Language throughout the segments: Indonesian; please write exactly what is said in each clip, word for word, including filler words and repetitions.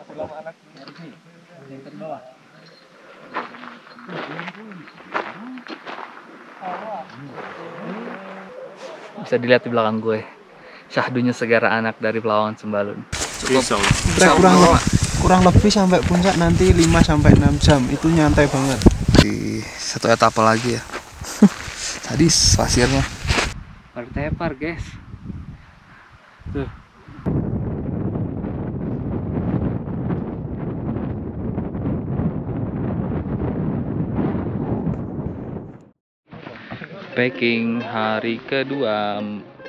Bisa dilihat di belakang gue, syahdunya Segara Anak dari Pelawangan Sembalun. Cukup kurang kurang lebih sampai puncak nanti lima sampai enam jam, itu nyantai banget. Di satu etapa lagi ya. Tadi pasirnya tepar guys. Tuh. Packing hari kedua.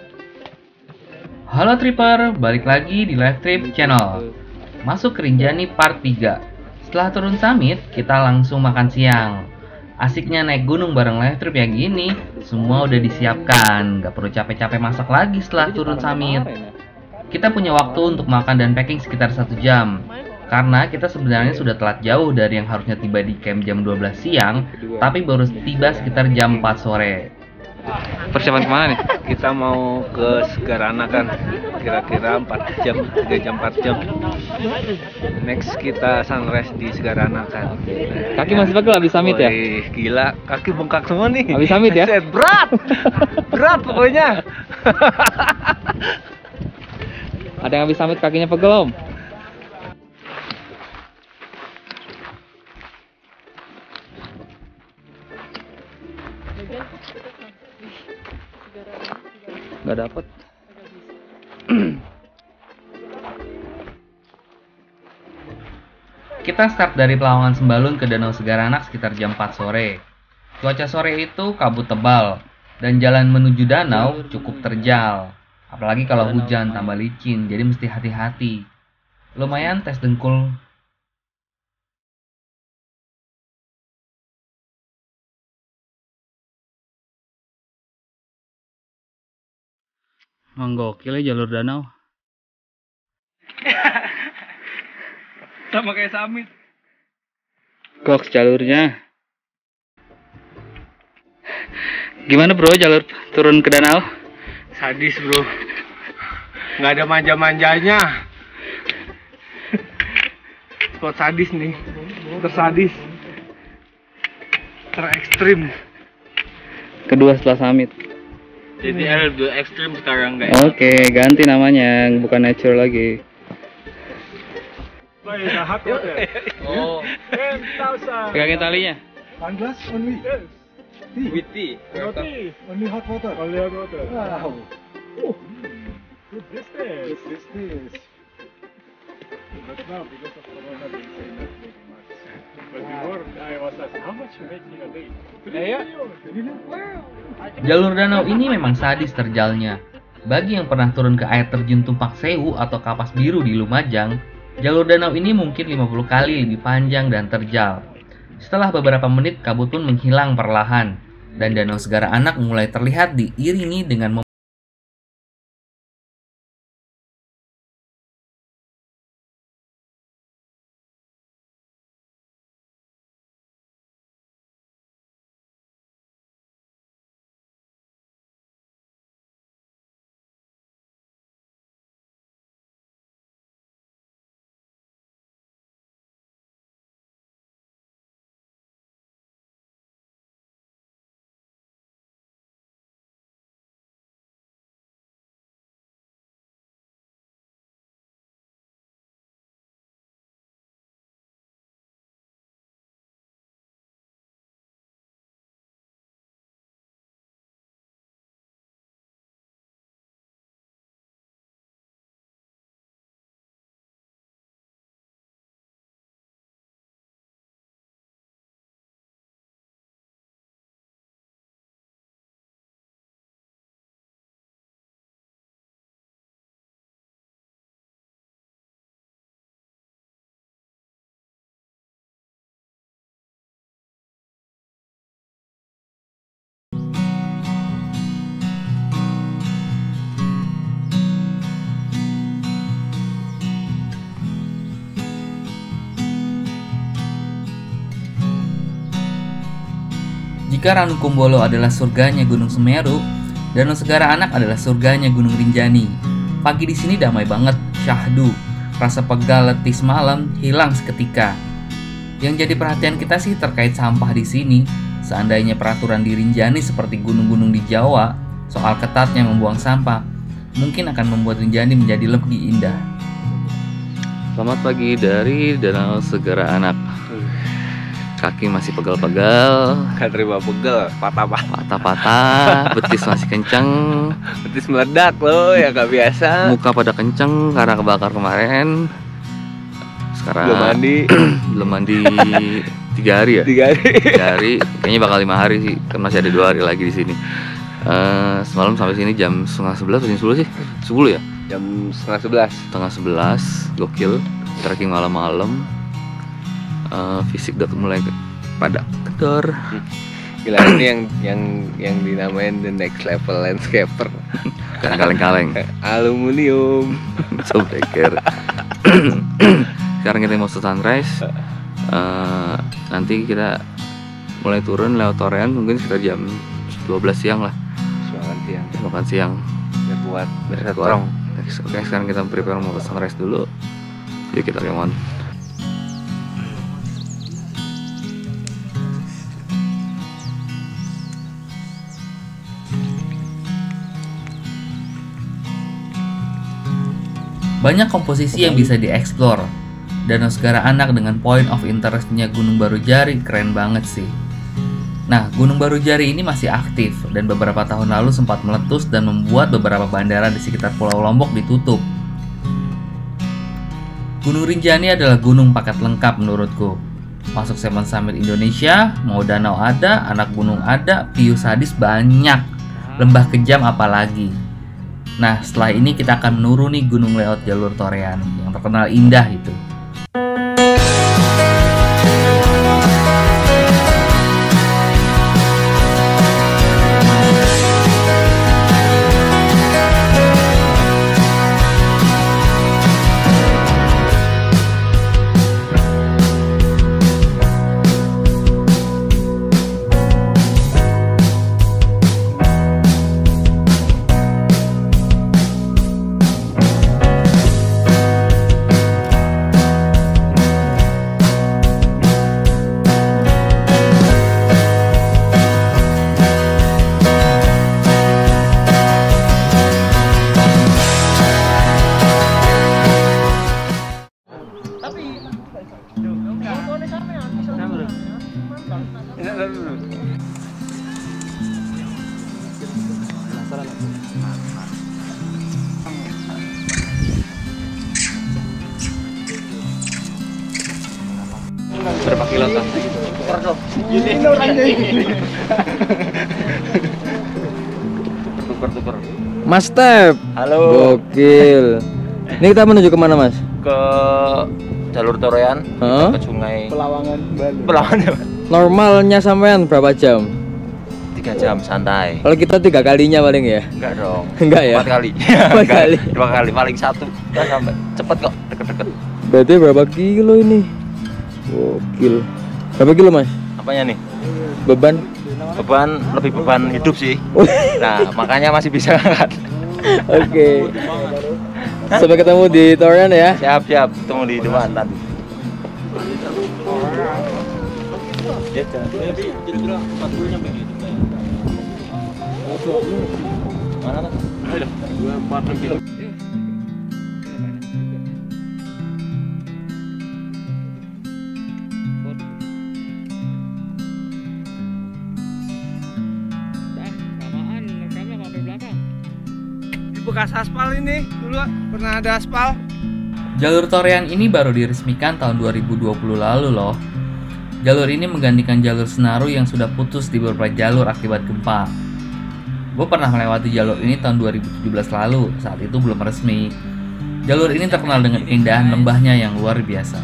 Halo Tripper, balik lagi di Live Trip Channel. Masuk ke Rinjani part tiga. Setelah turun summit, kita langsung makan siang. Asiknya naik gunung bareng Live Trip yang gini, semua udah disiapkan. Gak perlu capek-capek masak lagi setelah turun summit. Kita punya waktu untuk makan dan packing sekitar satu jam. Karena kita sebenarnya sudah telat jauh dari yang harusnya tiba di camp jam dua belas siang, tapi baru tiba sekitar jam empat sore. Persiapan kemana nih? Kita mau ke Segarana kan, kira-kira empat jam, tiga jam, empat jam. Next kita sunrise di Segarana kan. Kaki masih pegel habis summit ya? Wih, gila, kaki bengkak semua nih. Habis summit ya? Set, berat, berat pokoknya. Ada yang habis summit kakinya pegel om? Gak dapet. Kita start dari Pelawangan Sembalun ke Danau Segara Anak sekitar jam empat sore. Cuaca sore itu kabut tebal dan jalan menuju danau cukup terjal. Apalagi kalau hujan tambah licin, jadi mesti hati-hati. Lumayan tes dengkul. Menggokil ya jalur danau. Sama kayak summit. Goks jalurnya. Gimana bro jalur turun ke danau? Sadis bro, nggak ada manja-manjanya. Spot sadis nih, tersadis, terekstrim. Kedua setelah summit. Jadi ada dua ekstrim sekarang guys. Oke, ganti namanya, bukan nature lagi. Oh, Pegangin talinya. One glass only. Yes. Tea. with tea. No tea. Only hot water. Only hot water. Wow. Oh. Good business. Good business. But now, because of Corona, they say not very much. But before, I was asked, how much you making a day? Three million. Three million? Wow. Jalur danau ini memang sadis terjalnya. Bagi yang pernah turun ke air terjun Tumpak Sewu atau Kapas Biru di Lumajang, jalur danau ini mungkin lima puluh kali lebih panjang dan terjal. Setelah beberapa menit, kabut pun menghilang perlahan, dan Danau Segara Anak mulai terlihat diiringi dengan mem- Jika Ranukumbolo adalah surganya Gunung Semeru, Danau Segara Anak adalah surganya Gunung Rinjani. Pagi di sini damai banget, syahdu. rasa pegal letih semalam hilang seketika. Yang jadi perhatian kita sih terkait sampah di sini. Seandainya peraturan di Rinjani seperti gunung-gunung di Jawa soal ketatnya membuang sampah, mungkin akan membuat Rinjani menjadi lebih indah. Selamat pagi dari Danau Segara Anak. Kaki masih pegal-pegal, Gak terima pegel, patah-patah. patah-patah, betis masih kenceng, Betis meledak loh, ya gak biasa. muka pada kenceng karena kebakar kemarin. Sekarang Belum mandi. belum mandi tiga hari ya? Tiga hari. Tiga hari, kayaknya bakal lima hari sih, kan masih ada dua hari lagi di sini. Eh, semalam sampai sini jam setengah sebelas, jam sepuluh sih, sepuluh ya? Jam setengah sebelas. Setengah sebelas, gokil, trekking malam-malam. Eh, fisik udah mulai ke- pada kendor. Gila, ini yang yang yang dinamain the next level landscaper. Karena kaleng-kaleng, Aluminium. sobreker. Sekarang kita mau ke sunrise. Eh, nanti kita mulai turun lewat Torean mungkin sekitar jam dua belas siang lah. Makan siang. Makan siang. Biar kuat, biar Biar strong. Oke, sekarang kita prepare mau ke sunrise dulu. Yuk kita kemon. Banyak komposisi yang bisa dieksplor. Danau Segara Anak dengan point of interestnya Gunung Barujari keren banget sih. Nah, Gunung Barujari ini masih aktif dan beberapa tahun lalu sempat meletus dan membuat beberapa bandara di sekitar Pulau Lombok ditutup. Gunung Rinjani adalah gunung paket lengkap menurutku. Masuk Seven Summit Indonesia, mau danau ada, anak gunung ada, view sadis banyak, lembah kejam apalagi. Nah, setelah ini kita akan menuruni gunung lewat jalur Torean yang terkenal indah itu. Berapa kilo tas? Tuker-tuker. Mas Tep, Halo. gokil. Ini kita menuju kemana Mas? Ke jalur Torean, Hah? ke sungai Pelawangan Bali. Pelawan. Normalnya sampean berapa jam? Tiga jam santai. Kalau kita tiga kalinya paling ya? Enggak dong. Enggak ya? Empat kali. Empat Enggak, kali. Dua kali paling satu. Udah sampai. Cepet kok, deket-deket. Berarti berapa kilo ini? Gokil. Berapa kilo Mas? Apanya nih? Beban? Beban lebih beban hidup sih. Oh. Nah, makanya masih bisa angkat. Oke. Sampai ketemu di Torean ya. Siap, siap. Tunggu di depan tadi. Mana tuh? Dua empat enam kilo. Di bekas aspal ini dulu pernah ada aspal. Jalur Torean ini baru diresmikan tahun dua ribu dua puluh lalu loh. Jalur ini menggantikan jalur Senaru yang sudah putus di beberapa jalur akibat gempa. Gue pernah melewati jalur ini tahun dua ribu tujuh belas lalu, saat itu belum resmi. Jalur ini terkenal dengan keindahan lembahnya yang luar biasa.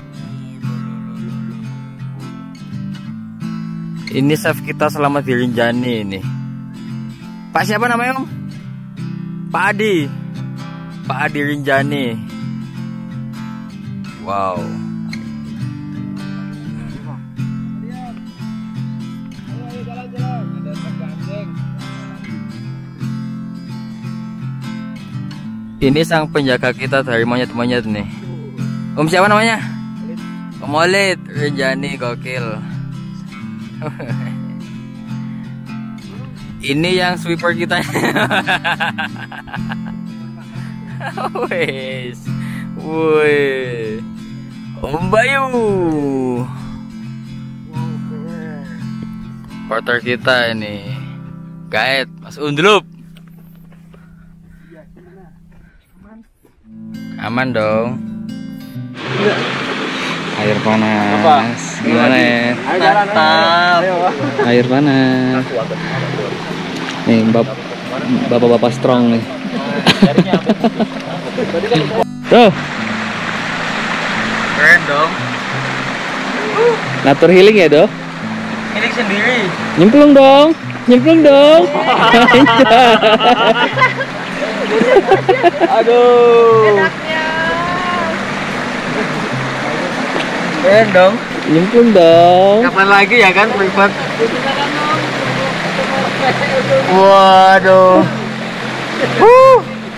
Ini chef kita selama di Rinjani ini. Pak siapa namanya Om? Pak Adi. Pak Adi Rinjani. Wow. Ini sang penjaga kita dari monyet-monyet nih. Om siapa namanya? Om Olid Rinjani, gokil. Ini yang sweeper kita. Wes, woi, Om Bayu, porter kita ini, Gaet, Mas Undlup. Aman dong. Air panas. Gimana ya? Mantap. Air panas. Nih, bap bapak-bapak strong nih. Tuh. Keren dong. Natur healing ya, Dok? Healing sendiri. Nyemplung dong. Nyemplung dong. Aduh. Keren dong. Nyemplung dong. Kapan lagi ya kan privat? Waduh. Huh.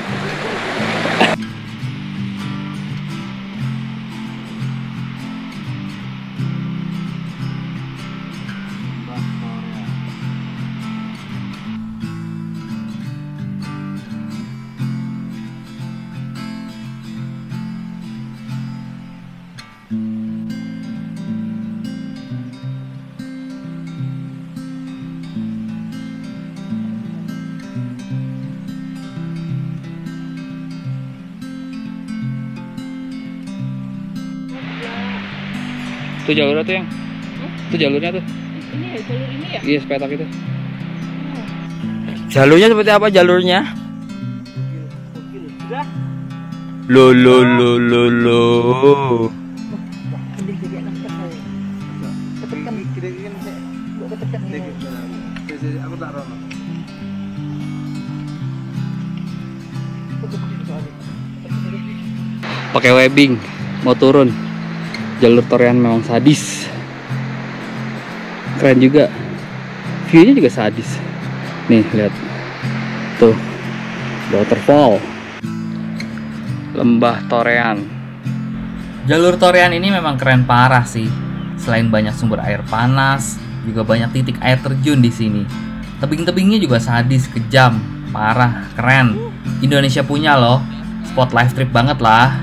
Tuh jalurnya tuh yang. Tuh jalurnya tuh. Ini ya, jalur ini ya? Iya, sepetak itu. Jalurnya seperti apa jalurnya? Lo lo lo lo lo. Pakai webbing, mau turun. Jalur Torean memang sadis. Keren juga. View-nya juga sadis. Nih, lihat. Tuh. Waterfall. Lembah Torean. Jalur Torean ini memang keren parah sih. Selain banyak sumber air panas, juga banyak titik air terjun di sini. Tebing-tebingnya juga sadis, kejam, parah, keren. Indonesia punya loh. Spot live trip banget lah.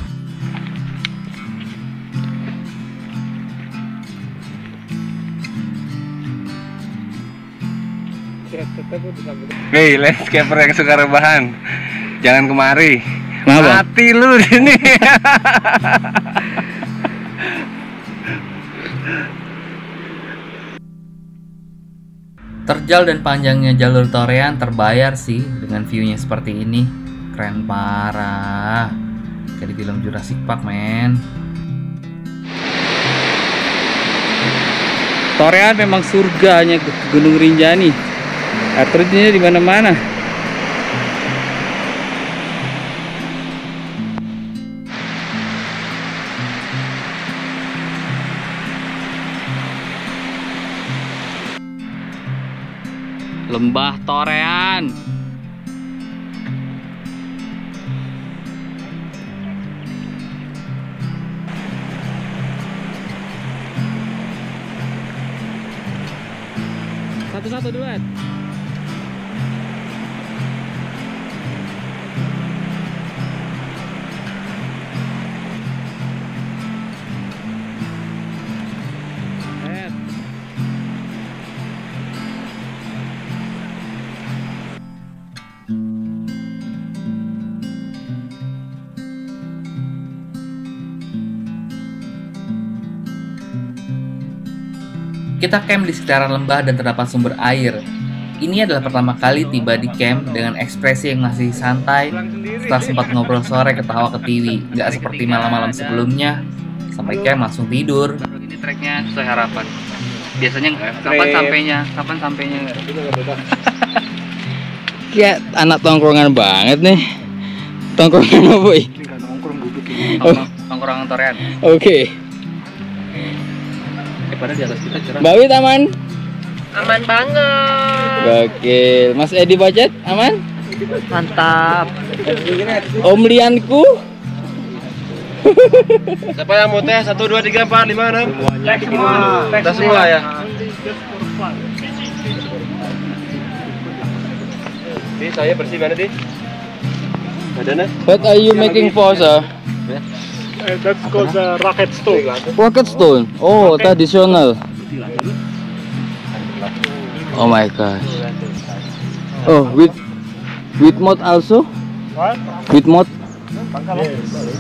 Hei, landscaper yang suka rebahan, jangan kemari. Kenapa? Mati lu di sini. Terjal dan panjangnya jalur Torean terbayar sih dengan view-nya seperti ini. Keren parah. Kayak di film Jurassic Park, men. Torean memang surganya ke Gunung Rinjani. Air terjunnya di mana-mana. Lembah Torean. Satu-satu duet. Kita camp di sekitaran lembah dan terdapat sumber air. Ini adalah pertama kali tiba di camp dengan ekspresi yang masih santai. Setelah sempat ngobrol sore, ketawa ketiwi, nggak seperti malam-malam sebelumnya. Sampai camp langsung tidur. Ini treknya sesuai harapan. Biasanya kapan sampainya? Kapan sampainya? Ya anak tongkrongan banget nih. Tongkrongan apa boy? Tongkrongan Torean. Oke. Pada di atas kita cerah. Mbak Wit aman? Aman banget. Gokil. Mas Edi Budget aman? Mantap. Om Lianku? Siapa yang mau tes? Satu, dua, tiga, empat, lima, enam. Tek semua. Tes semua ya. Di saya bersih mana di? Badannya? What are you making for, sir? Uh, that's called the rocket stove. Rocket stone. Oh, traditional. Oh my gosh. Oh, with with mod also? What? With mod? Yes.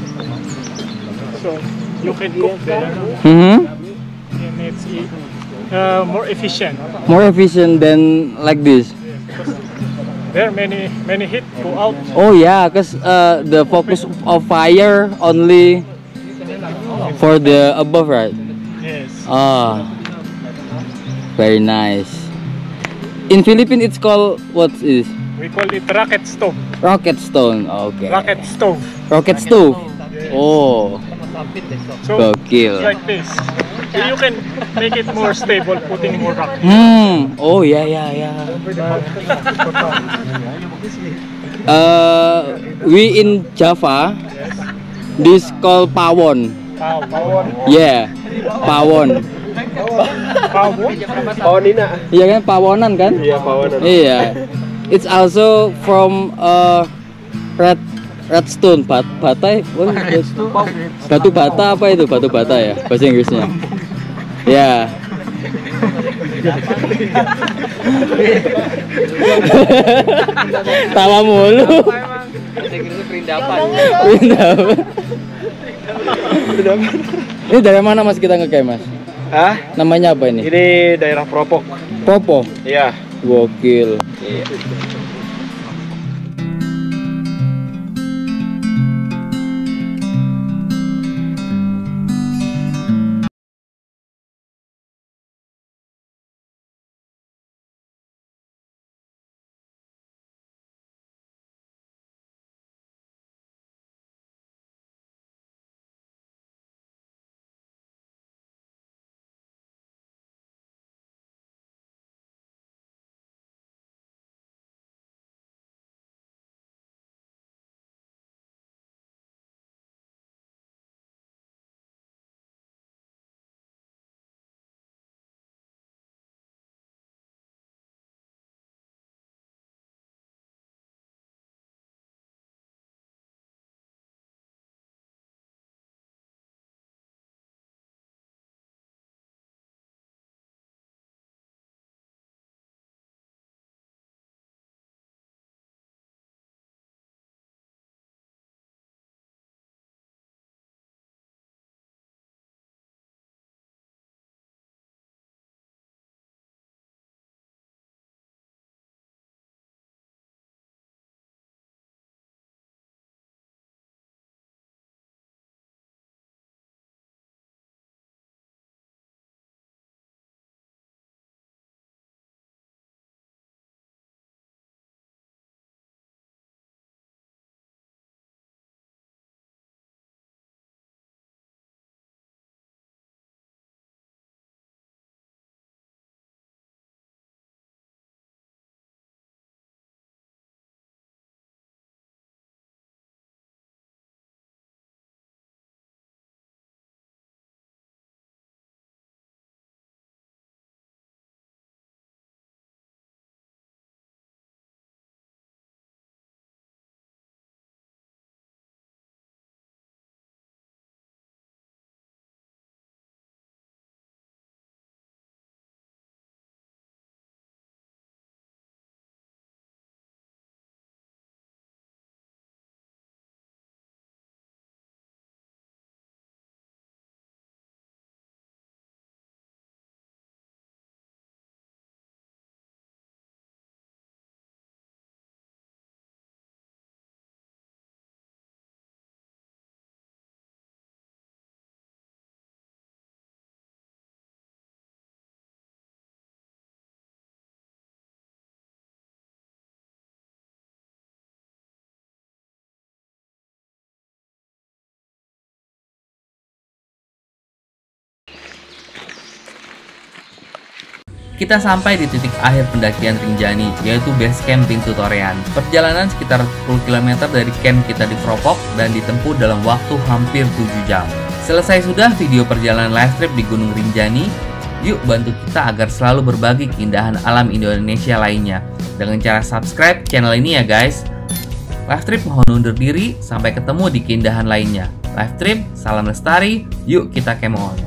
So you can cook there, Mm-hmm. and it's e- uh, more efficient. More efficient than like this. Because there many many heat go out. Oh yeah, cause uh, the focus of fire only for the above, right? Yes. Ah, very nice. In Philippines, it's called what is We call it rocket stove. rocket stone. Okay. Rocket stove. Rocket stove. Oh, So it's gokil. like this. So you can make it more stable, putting more rock. Hmm. Oh yeah, yeah, yeah. Uh, we in Java, this called pawon. Pow, power, Yeah, pawon. power. Pawanina. Iya kan, pawonan kan? Iya, pawanan. Iya. It's also from uh, red redstone, bat bata, what is it? Batu bata apa itu? Batu bata ya, bahasa Inggrisnya. Ya. Tawa mulu. Bahasa Inggrisnya perindapan. Perindapan. Ini dari mana mas kita ngecamp mas? Hah? Namanya apa ini? Ini daerah Propok. Popo. Iya. Gokil. Iya. kita sampai di titik akhir pendakian Rinjani, yaitu base camp Pintu Torean. Perjalanan sekitar sepuluh kilometer dari camp kita di Provok dan ditempuh dalam waktu hampir tujuh jam. Selesai sudah video perjalanan live trip di Gunung Rinjani, yuk bantu kita agar selalu berbagi keindahan alam Indonesia lainnya dengan cara subscribe channel ini ya guys. Live trip mohon undur diri, sampai ketemu di keindahan lainnya. Live trip, salam lestari, yuk kita kemon.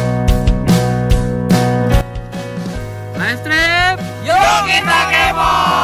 Live trip, yuk kita kemon.